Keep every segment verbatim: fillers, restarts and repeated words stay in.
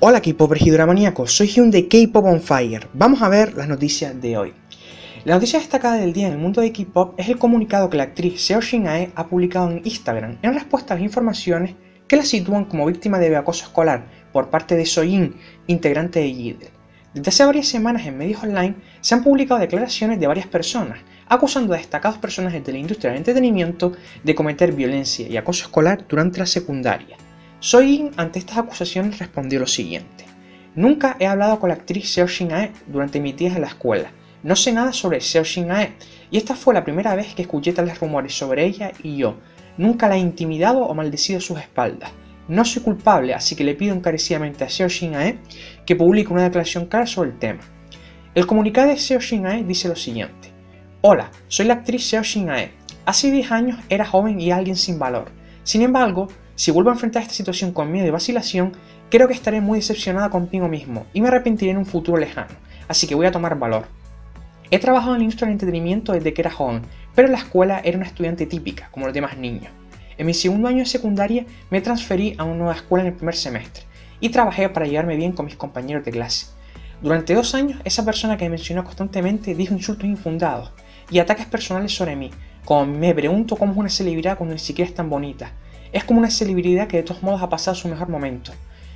Hola K-popers y dramaníacos, soy Hyun de K-Pop on Fire. Vamos a ver las noticias de hoy. La noticia destacada del día en el mundo de K-pop es el comunicado que la actriz Seo Shin-ae ha publicado en Instagram en respuesta a las informaciones que la sitúan como víctima de acoso escolar por parte de Soyin, integrante de G-idle. Desde hace varias semanas en medios online se han publicado declaraciones de varias personas acusando a destacados personajes de la industria del entretenimiento de cometer violencia y acoso escolar durante la secundaria. Soyin ante estas acusaciones respondió lo siguiente: nunca he hablado con la actriz Seo Shin-ae durante mis días en la escuela. No sé nada sobre Seo Shin-ae y esta fue la primera vez que escuché tales rumores sobre ella y yo. Nunca la he intimidado o maldecido a sus espaldas. No soy culpable, así que le pido encarecidamente a Seo Shin-ae que publique una declaración clara sobre el tema. El comunicado de Seo Shin-ae dice lo siguiente: hola, soy la actriz Seo Shin-ae. Hace diez años era joven y alguien sin valor. Sin embargo, si vuelvo a enfrentar esta situación con miedo y vacilación, creo que estaré muy decepcionada conmigo mismo y me arrepentiré en un futuro lejano, así que voy a tomar valor. He trabajado en la industria del entretenimiento desde que era joven, pero en la escuela era una estudiante típica, como los demás niños. En mi segundo año de secundaria me transferí a una nueva escuela en el primer semestre, y trabajé para llevarme bien con mis compañeros de clase. Durante dos años, esa persona que me mencionó constantemente dijo insultos infundados y ataques personales sobre mí, como me pregunto cómo es una celebridad cuando ni siquiera es tan bonita. Es como una celebridad que de todos modos ha pasado su mejor momento.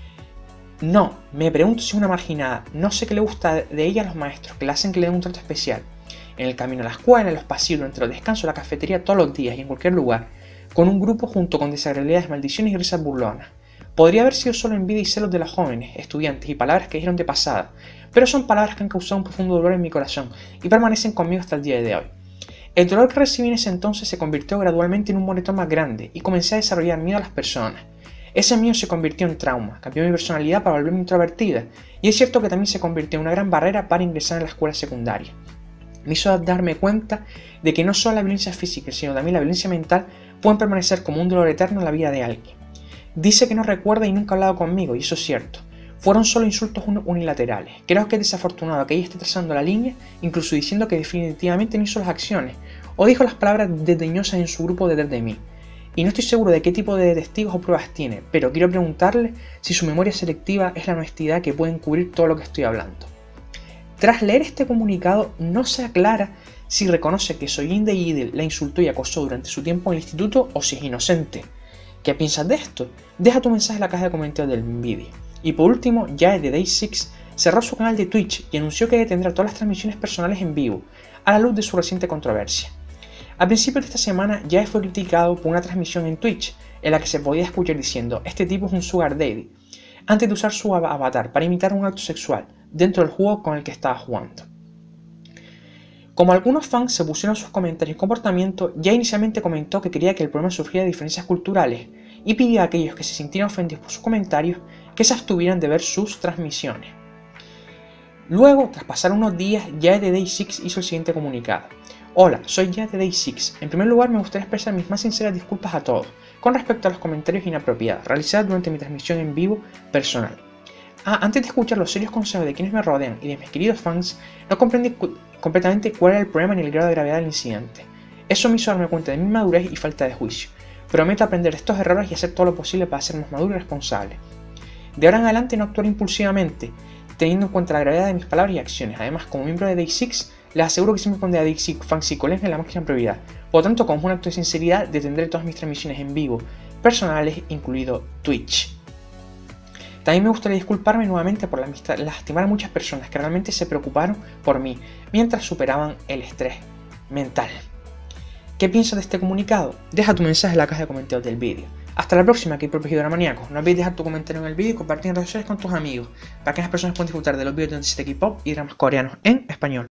No, me pregunto si es una marginada, no sé qué le gusta de ella a los maestros, que le hacen que le den un trato especial. En el camino a la escuela, en los pasillos, durante los descansos, en la cafetería, todos los días y en cualquier lugar, con un grupo junto con desagradables maldiciones y risas burlonas. Podría haber sido solo envidia y celos de los jóvenes, estudiantes y palabras que dijeron de pasada, pero son palabras que han causado un profundo dolor en mi corazón y permanecen conmigo hasta el día de hoy. El dolor que recibí en ese entonces se convirtió gradualmente en un moretón más grande y comencé a desarrollar miedo a las personas. Ese miedo se convirtió en trauma, cambió mi personalidad para volverme introvertida, y es cierto que también se convirtió en una gran barrera para ingresar en la escuela secundaria. Me hizo darme cuenta de que no solo la violencia física, sino también la violencia mental pueden permanecer como un dolor eterno en la vida de alguien. Dice que no recuerda y nunca ha hablado conmigo, y eso es cierto. Fueron solo insultos unilaterales. Creo que es desafortunado que ella esté trazando la línea, incluso diciendo que definitivamente no hizo las acciones, o dijo las palabras desdeñosas en su grupo detrás de mí. Y no estoy seguro de qué tipo de testigos o pruebas tiene, pero quiero preguntarle si su memoria selectiva es la honestidad que puede encubrir todo lo que estoy hablando. Tras leer este comunicado, no se aclara si reconoce que Soyin de G-idle la insultó y acosó durante su tiempo en el instituto o si es inocente. ¿Qué piensas de esto? Deja tu mensaje en la caja de comentarios del vídeo. Y por último, Jae de Day six cerró su canal de Twitch y anunció que detendrá todas las transmisiones personales en vivo, a la luz de su reciente controversia. A principios de esta semana, Jae fue criticado por una transmisión en Twitch en la que se podía escuchar diciendo "este tipo es un sugar daddy", antes de usar su avatar para imitar un acto sexual dentro del juego con el que estaba jugando. Como algunos fans se pusieron sus comentarios y comportamiento, Jae inicialmente comentó que quería que el problema surgiera de diferencias culturales y pidió a aquellos que se sintieran ofendidos por sus comentarios que se abstuvieran de ver sus transmisiones. Luego, tras pasar unos días, Jae de Day six hizo el siguiente comunicado: hola, soy Jae de Day six. En primer lugar, me gustaría expresar mis más sinceras disculpas a todos con respecto a los comentarios inapropiados realizados durante mi transmisión en vivo personal. Ah, antes de escuchar los serios consejos de quienes me rodean y de mis queridos fans, no comprendí completamente cuál era el problema ni el grado de gravedad del incidente. Eso me hizo darme cuenta de mi inmadurez y falta de juicio. Prometo aprender de estos errores y hacer todo lo posible para ser más maduro y responsable. De ahora en adelante no actuaré impulsivamente, teniendo en cuenta la gravedad de mis palabras y acciones. Además, como miembro de Day six, les aseguro que siempre pondré a Day six fans y colegas en la máxima prioridad. Por lo tanto, como un acto de sinceridad, detendré todas mis transmisiones en vivo, personales, incluido Twitch. También me gustaría disculparme nuevamente por lastimar a muchas personas que realmente se preocuparon por mí mientras superaban el estrés mental. ¿Qué piensas de este comunicado? Deja tu mensaje en la caja de comentarios del vídeo. Hasta la próxima, K-popers y dramaníacos. No olvides dejar tu comentario en el vídeo y compartir en redes sociales con tus amigos, para que las personas puedan disfrutar de los vídeos de noticias de K-pop y dramas coreanos en español.